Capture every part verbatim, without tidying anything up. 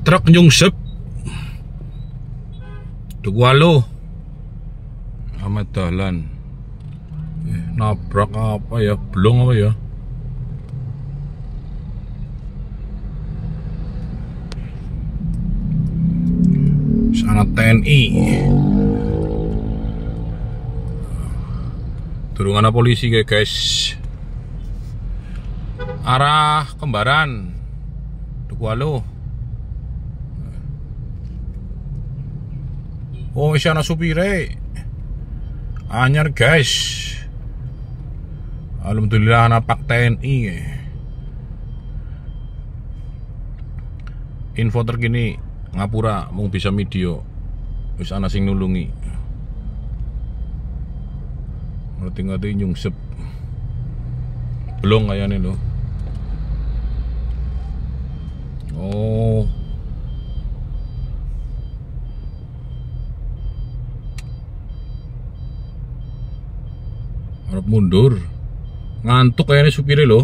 Truk nyungsep Dukwalo Ahmad Dahlan. eh, Nabrak apa ya? Blong apa ya? Sana T N I. Durungan polisi kayak guys. Arah Kembaran Dukwalo. Oh, sana supire anyar guys. Alhamdulillah napak T N I. Info terkini Ngapura mau bisa video. Wis ana sing nulungi. Ngerti-ngerti nyungsep. Belum kayaknya loh. Oh. Harap mundur. Ngantuk kayaknya supirnya loh.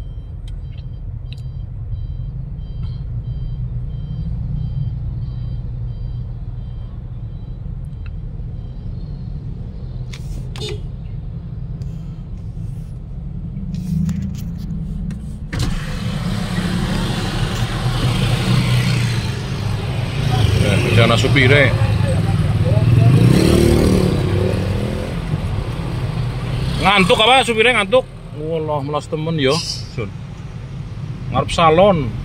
Sana supire ngantuk apa supire ngantuk. Wallah melas temen yo. Ngarep salon.